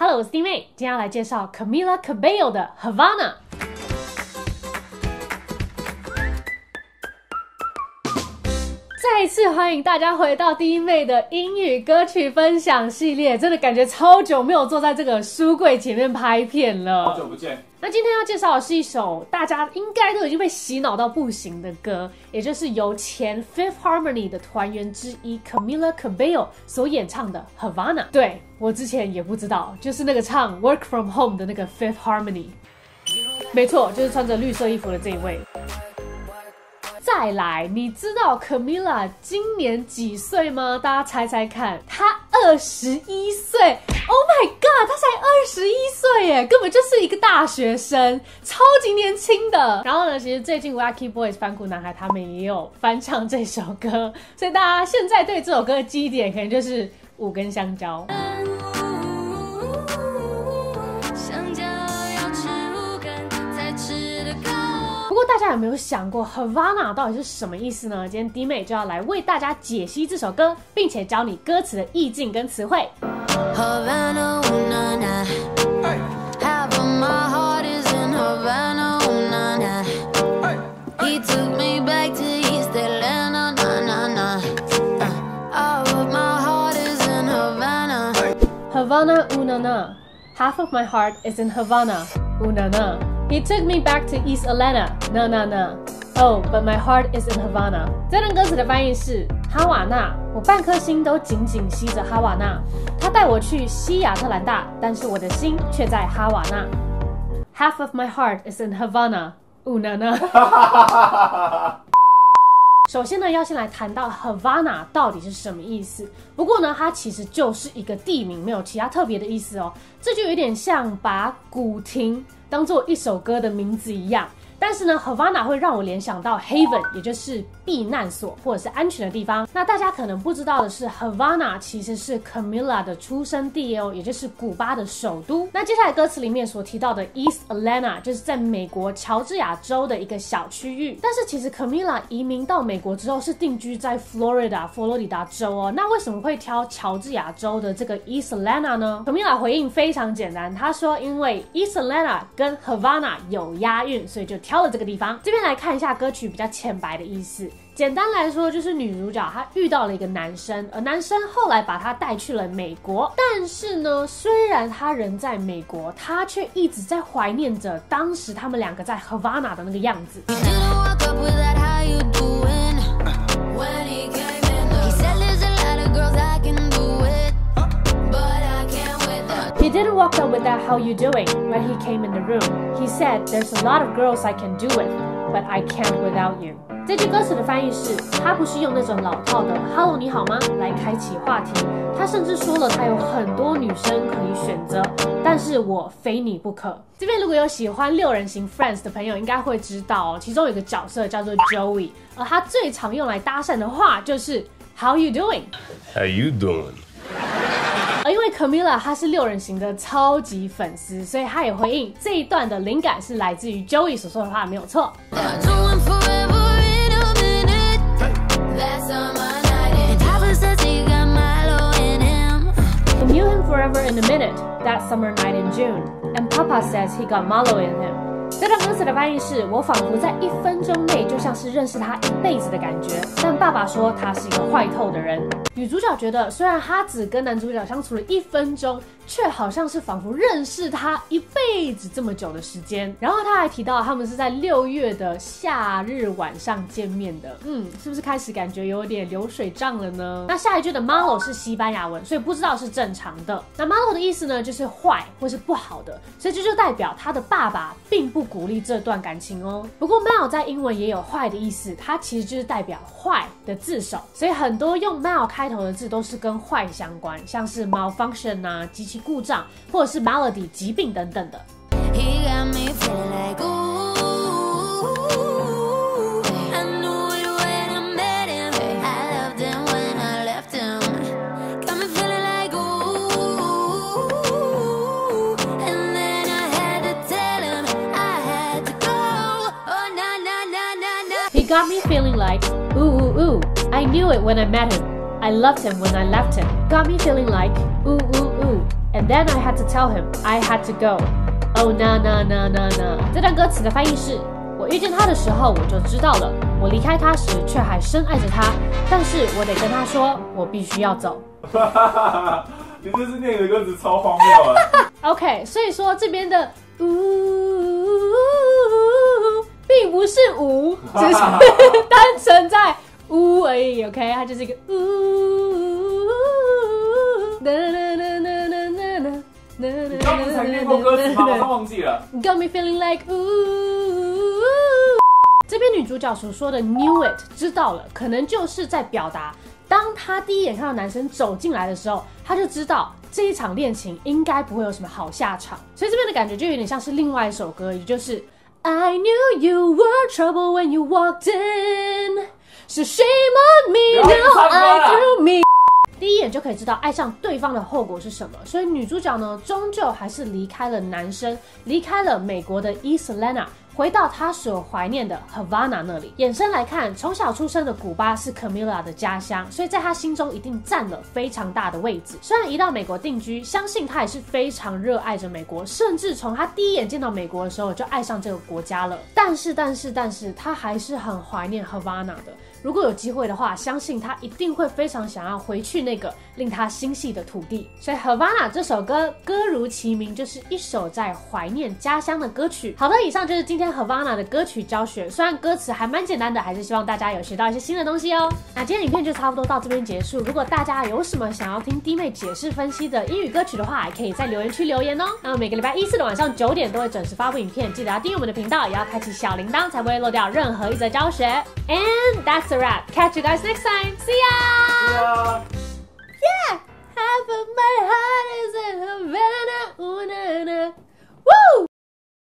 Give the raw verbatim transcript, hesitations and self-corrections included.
Hello， 我是弟妹，今天要来介绍 Camila Cabello 的 Havana。再次欢迎大家回到弟妹的英语歌曲分享系列，真的感觉超久没有坐在这个书柜前面拍片了， 好久不见。 那今天要介绍的是一首大家应该都已经被洗脑到不行的歌，也就是由前 Fifth Harmony 的团员之一 Camila Cabello 所演唱的 Havana。对，我之前也不知道，就是那个唱 Work From Home 的那个 Fifth Harmony。没错，就是穿着绿色衣服的这一位。再来，你知道 Camila 今年几岁吗？大家猜猜看，她二十一岁。Oh my god， 她才二十一岁耶，根本就是一个大学生，超级年轻的。然后呢，其实最近 Wacky Boys 翻酷男孩他们也有翻唱这首歌，所以大家现在对这首歌的记忆点可能就是五根香蕉。不过大家有没有想过 Havana 到底是什么意思呢？今天弟妹就要来为大家解析这首歌，并且教你歌词的意境跟词汇。Havana, ooh, na, na. Half of my heart is in Havana, ooh, na, na. He took me back to East Atlanta, na, na, na. Half of my heart is in Havana. Havana, ooh, na, na. Half of my heart is in Havana, ooh, na, na.He took me back to East Atlanta, na na na. Oh, but my heart is in Havana. 这段歌词的翻译是哈瓦那，我半颗心都紧紧吸着哈瓦那。他带我去西亚特兰大，但是我的心却在哈瓦那。Half of my heart is in Havana, ooh na na. 首先呢，要先来谈到 Havana 到底是什么意思。不过呢，它其实就是一个地名，没有其他特别的意思哦。这就有点像把古亭当做一首歌的名字一样。但是呢 Havana 会让我联想到 Haven， 也就是避难所或者是安全的地方。那大家可能不知道的是 Havana 其实是 Camila 的出生地哦，也就是古巴的首都。那接下来歌词里面所提到的 East Atlanta 就是在美国乔治亚州的一个小区域。但是其实 Camila 移民到美国之后是定居在 Florida 佛罗里达州哦。那为什么会挑乔治亚州的这个 East Atlanta 呢？ Camila 回应非常简单，她说因为 East Atlanta 跟 Havana 有押韵，所以就挑了这个地方。这边来看一下歌曲比较浅白的意思。简单来说，就是女主角她遇到了一个男生，而男生后来把她带去了美国。但是呢，虽然她人在美国，她却一直在怀念着当时他们两个在 Havana 的那个样子。He didn't walk up with that how you doing when he came in the room. He said there's a lot of girls I can do it, but I can't without you. 这句歌词的翻译是，他不是用那种老套的 Hello 你好吗来开启话题，他甚至说了他有很多女生可以选择，但是我非你不可。这边如果有喜欢六人行 Friends 的朋友应该会知道哦，其中有一个角色叫做 Joey， 而他最常用来搭讪的话就是 How you doing? How you doing? 而因为 Camila 她是六人行的超级粉丝，所以她也回应这一段的灵感是来自于 Joey 所说的话，没有错。He knew him forever in a minute that summer night in June, and Papa says he got Malo in him. 这段歌词的翻译是，我仿佛在一分钟内就像是认识他一辈子的感觉，但爸爸说他是一个坏透的人。女主角觉得，虽然她只跟男主角相处了一分钟，却好像是仿佛认识他一辈子这么久的时间。然后她还提到他们是在六月的夏日晚上见面的，嗯，是不是开始感觉有点流水账了呢？那下一句的 malo 是西班牙文，所以不知道是正常的。那 malo 的意思呢，就是坏或是不好的，所以这就代表他的爸爸并不鼓励这段感情哦。不过 mal 在英文也有坏的意思，它其实就是代表坏的字首，所以很多用 mal 开头的字都是跟坏相关，像是 malfunction 啊，机器故障，或者是 malady 疾病等等的。He got me feeling like, ooh, I knew it when I met him. I loved him when I left him. Got me feeling like, ooh, and then I had to tell him I had to go. Oh, na na na na na. He got me feeling like, ooh, ooh, ooh. I knew it when I met him. I loved him when I left him. Got me feeling like, ooh, ooh, ooh. And then I had to tell him I had to go. Oh na na na na na。这段歌词的翻译是：我遇见他的时候我就知道了，我离开他时却还深爱着他，但是我得跟他说，我必须要走。 你这是念的歌词超荒谬啊 ！OK， 所以说这边的呜并不是无，只是单纯在呜而已。OK， 它就是一个呜。 你刚不是才念过歌词吗？我都忘记了。 Got me feeling like ooh。这边女主角所说的 knew it 知道了，可能就是在表达，当她第一眼看到男生走进来的时候，她就知道这一场恋情应该不会有什么好下场。所以这边的感觉就有点像是另外一首歌，也就是 I knew you were trouble when you walked in, so shame on me now I threw me。第一眼就可以知道爱上对方的后果是什么，所以女主角呢，终究还是离开了男生，离开了美国的 East Atlanta， 回到她所怀念的 Havana 那里。衍生来看，从小出生的古巴是 Camila 的家乡，所以在她心中一定占了非常大的位置。虽然移到美国定居，相信她也是非常热爱着美国，甚至从她第一眼见到美国的时候就爱上这个国家了。但是，但是，但是，她还是很怀念 Havana 的。如果有机会的话，相信他一定会非常想要回去那个令他心系的土地。所以 Havana 这首歌，歌如其名，就是一首在怀念家乡的歌曲。好的，以上就是今天 Havana 的歌曲教学。虽然歌词还蛮简单的，还是希望大家有学到一些新的东西哦。那今天影片就差不多到这边结束。如果大家有什么想要听弟妹解释分析的英语歌曲的话，也可以在留言区留言哦。那么每个礼拜一四的晚上九点都会准时发布影片，记得要订阅我们的频道，也要开启小铃铛，才不会漏掉任何一则教学。And that's a wrap. Catch you guys next time. See ya! See ya! Yeah! Half of my heart is in Havana. Ooh, na, na.